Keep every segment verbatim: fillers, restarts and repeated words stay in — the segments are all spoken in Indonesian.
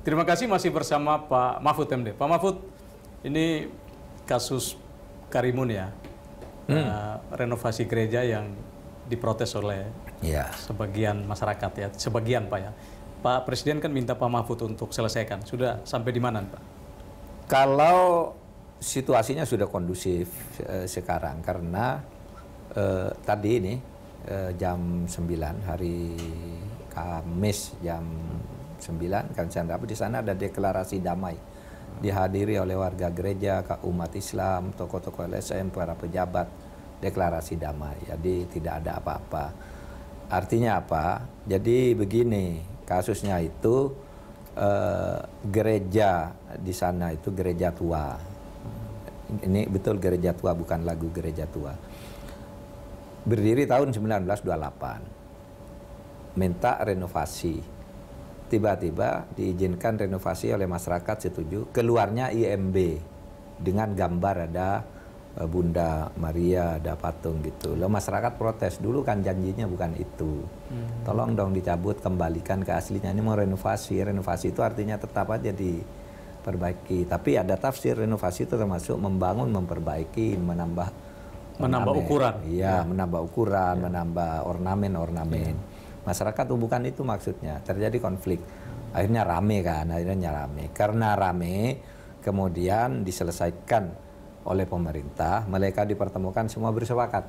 Terima kasih masih bersama Pak Mahfud M D. Pak Mahfud, ini kasus Karimun ya, hmm. uh, renovasi gereja yang diprotes oleh ya. sebagian masyarakat ya, sebagian Pak ya. Pak Presiden kan minta Pak Mahfud untuk selesaikan. Sudah sampai di mana Pak? Kalau situasinya sudah kondusif eh, sekarang karena eh, tadi ini eh, jam sembilan hari Kamis jam sembilan kan saya dapat di sana ada deklarasi damai dihadiri oleh warga gereja, umat Islam, tokoh-tokoh L S M, para pejabat, deklarasi damai. Jadi tidak ada apa-apa. Artinya apa? Jadi begini, kasusnya itu eh, gereja di sana itu gereja tua. Ini betul gereja tua, bukan lagu gereja tua. Berdiri tahun seribu sembilan ratus dua puluh delapan. Minta renovasi. Tiba-tiba diizinkan renovasi oleh masyarakat, setuju. Keluarnya I M B dengan gambar ada Bunda Maria, ada patung gitu. Lalu masyarakat protes, dulu kan janjinya bukan itu. Hmm. Tolong dong dicabut, kembalikan ke aslinya. Ini mau renovasi. Renovasi itu artinya tetap aja diperbaiki. Tapi ada tafsir renovasi itu termasuk membangun, memperbaiki, menambah menambah ornamen. ukuran. Iya, ya. menambah ukuran, ya. menambah ornamen-ornamen. Ya. Masyarakat tuh bukan itu maksudnya, terjadi konflik. Akhirnya rame kan, akhirnya rame. Karena rame, kemudian diselesaikan oleh pemerintah, mereka dipertemukan semua bersepakat.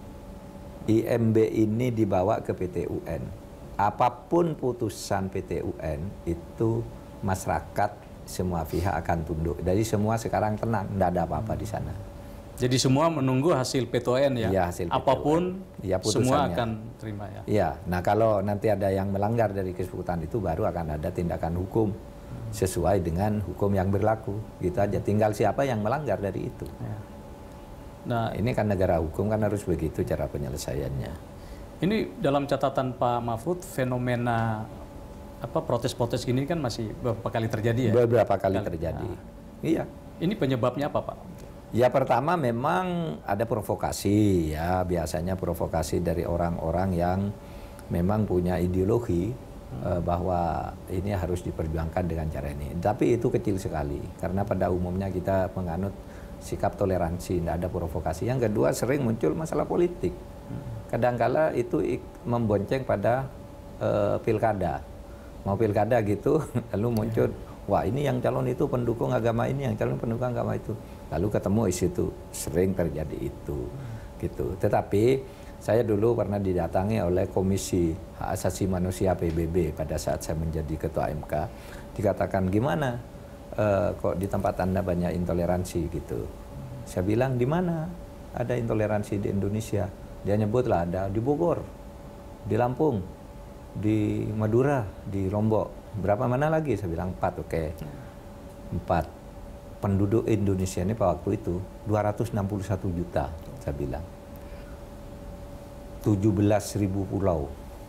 I M B ini dibawa ke P T U N. Apapun putusan P T U N, itu masyarakat semua pihak akan tunduk. Jadi semua sekarang tenang, tidak ada apa-apa di sana. Jadi semua menunggu hasil P T U N ya, ya hasil apapun ya, semua akan terima ya. Iya, nah kalau nanti ada yang melanggar dari kesepakatan itu baru akan ada tindakan hukum sesuai dengan hukum yang berlaku. Gitu aja, tinggal siapa yang melanggar dari itu. Ya. Nah ini kan negara hukum kan harus begitu cara penyelesaiannya. Ini dalam catatan Pak Mahfud, fenomena apa protes-protes ini kan masih beberapa kali terjadi ya? Beberapa kali, kali. terjadi. Nah, iya. Ini penyebabnya apa Pak? Ya pertama memang ada provokasi ya, biasanya provokasi dari orang-orang yang memang punya ideologi hmm. eh, bahwa ini harus diperjuangkan dengan cara ini. Tapi itu kecil sekali karena pada umumnya kita menganut sikap toleransi, tidak ada provokasi. Yang kedua sering muncul masalah politik. Kadangkala itu membonceng pada eh, pilkada. Mau pilkada gitu lalu muncul wah ini yang calon itu pendukung agama ini, yang calon pendukung agama itu. Lalu ketemu isu itu, sering terjadi itu. Gitu. Tetapi saya dulu pernah didatangi oleh Komisi Hak Asasi Manusia P B B pada saat saya menjadi Ketua M K. Dikatakan gimana e, kok di tempat Anda banyak intoleransi gitu. Saya bilang di mana ada intoleransi di Indonesia? Dia nyebutlah ada di Bogor, di Lampung, di Madura, di Lombok. Berapa mana lagi? Saya bilang empat, oke. Okay. Empat. Penduduk Indonesia ini pada waktu itu dua ratus enam puluh satu juta, saya bilang. tujuh belas ribu pulau.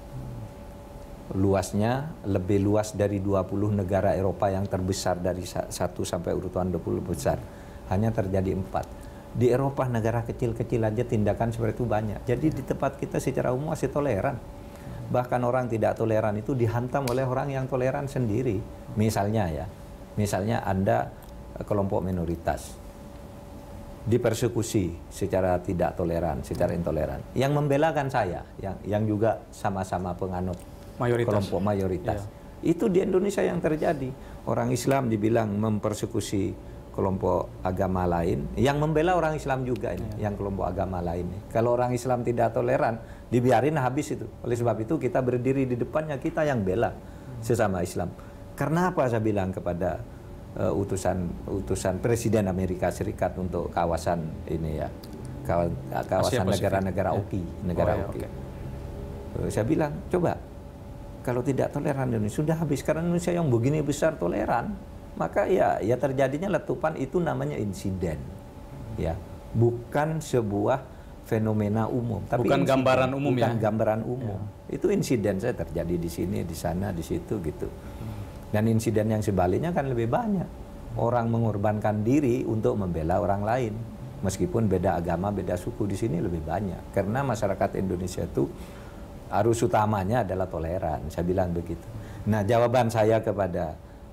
Luasnya lebih luas dari dua puluh negara Eropa yang terbesar dari satu sampai urutan dua puluh besar. Hanya terjadi empat. Di Eropa negara kecil-kecil aja tindakan seperti itu banyak. Jadi di tempat kita secara umum masih toleran. Bahkan orang tidak toleran itu dihantam oleh orang yang toleran sendiri. Misalnya ya, misalnya Anda kelompok minoritas dipersekusi secara tidak toleran, secara intoleran. Yang membelakan saya, yang yang juga sama-sama penganut mayoritas. kelompok mayoritas. Iya. Itu di Indonesia yang terjadi. Orang Islam dibilang mempersekusi kelompok agama lain, yang membela orang Islam juga ini, iya. yang kelompok agama lain. Kalau orang Islam tidak toleran, dibiarin habis itu. Oleh sebab itu kita berdiri di depannya, kita yang bela sesama Islam. Karena apa saya bilang kepada Uh, utusan utusan Presiden Amerika Serikat untuk kawasan ini ya, kawasan negara-negara O K I, negara oh, ya, O K I. Okay. Uh, saya bilang, coba kalau tidak toleran Indonesia sudah habis, karena Indonesia yang begini besar toleran, maka ya ya terjadinya letupan, itu namanya insiden, ya, bukan sebuah fenomena umum, tapi bukan insiden, gambaran umum bukan ya, gambaran umum. Ya. Itu insiden saya terjadi di sini, di sana, di situ gitu. Dan insiden yang sebaliknya kan lebih banyak. Orang mengorbankan diri untuk membela orang lain. Meskipun beda agama, beda suku, di sini lebih banyak. Karena masyarakat Indonesia itu arus utamanya adalah toleran. Saya bilang begitu. Nah, jawaban saya kepada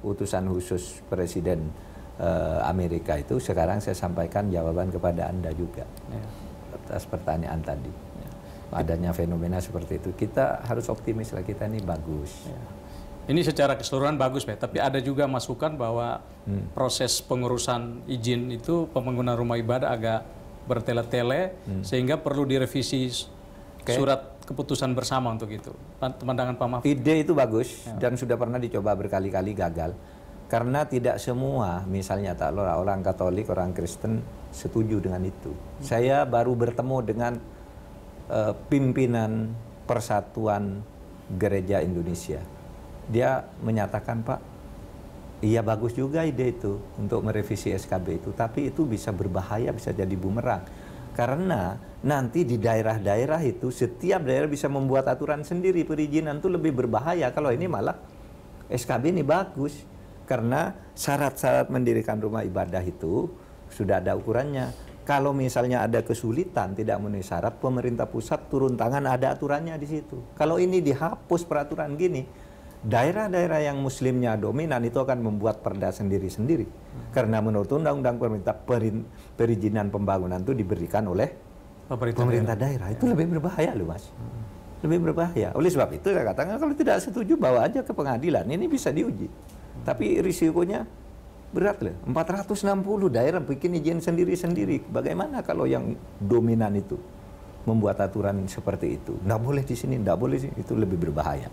utusan khusus Presiden uh, Amerika itu, sekarang saya sampaikan jawaban kepada Anda juga ya, atas pertanyaan tadi. Ya. Adanya fenomena seperti itu, kita harus optimis lah, kita ini bagus. Ya. Ini secara keseluruhan bagus, Pak. Tapi ada juga masukan bahwa hmm. proses pengurusan izin itu pembangunan rumah ibadah agak bertele-tele, hmm. sehingga perlu direvisi okay. surat keputusan bersama untuk itu. Pandangan Pak Mahfud. Ide itu bagus ya. Dan sudah pernah dicoba berkali-kali gagal. Karena tidak semua, misalnya tak orang Katolik, orang Kristen setuju dengan itu. Hmm. Saya baru bertemu dengan uh, pimpinan Persatuan Gereja Indonesia. Dia menyatakan, Pak, iya bagus juga ide itu untuk merevisi S K B itu, tapi itu bisa berbahaya, bisa jadi bumerang. Karena nanti di daerah-daerah itu, setiap daerah bisa membuat aturan sendiri, perizinan itu lebih berbahaya. Kalau ini malah S K B ini bagus, karena syarat-syarat mendirikan rumah ibadah itu sudah ada ukurannya. Kalau misalnya ada kesulitan, tidak memenuhi syarat, pemerintah pusat turun tangan, ada aturannya di situ. Kalau ini dihapus peraturan gini, daerah-daerah yang muslimnya dominan itu akan membuat perda sendiri-sendiri. Hmm. Karena menurut undang-undang pemerintah, perizinan pembangunan itu diberikan oleh pemerintah, pemerintah daerah. daerah. Itu ya. Lebih berbahaya loh, Mas. Hmm. Lebih berbahaya. Oleh sebab itu saya katakan, kalau tidak setuju bawa aja ke pengadilan. Ini bisa diuji. Hmm. Tapi risikonya berat loh. empat ratus enam puluh daerah bikin izin sendiri-sendiri. Bagaimana kalau yang dominan itu membuat aturan seperti itu? Nggak boleh di sini, nggak boleh di sini. Itu lebih berbahaya,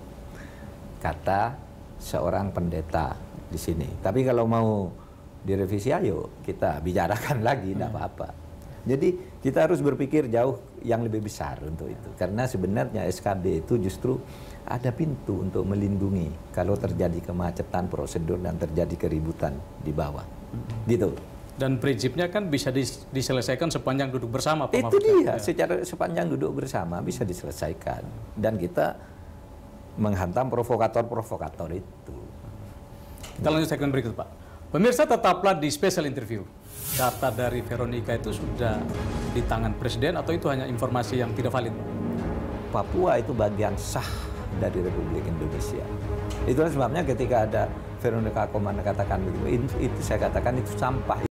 kata seorang pendeta di sini. Tapi kalau mau direvisi, ayo kita bicarakan lagi, tidak apa-apa. Jadi kita harus berpikir jauh yang lebih besar untuk itu. Karena sebenarnya S K B itu justru ada pintu untuk melindungi kalau terjadi kemacetan prosedur dan terjadi keributan di bawah. Gitu. Dan prinsipnya kan bisa dis diselesaikan sepanjang duduk bersama, Pak Mahfud. Itu dia, ya. Secara sepanjang duduk bersama bisa diselesaikan. Dan kita menghantam provokator-provokator itu. Kita lanjut segmen berikut, Pak. Pemirsa, tetaplah di special interview. Data dari Veronica itu sudah di tangan Presiden atau itu hanya informasi yang tidak valid? Papua itu bagian sah dari Republik Indonesia. Itulah sebabnya ketika ada Veronica Koman katakan begitu, itu saya katakan itu sampah.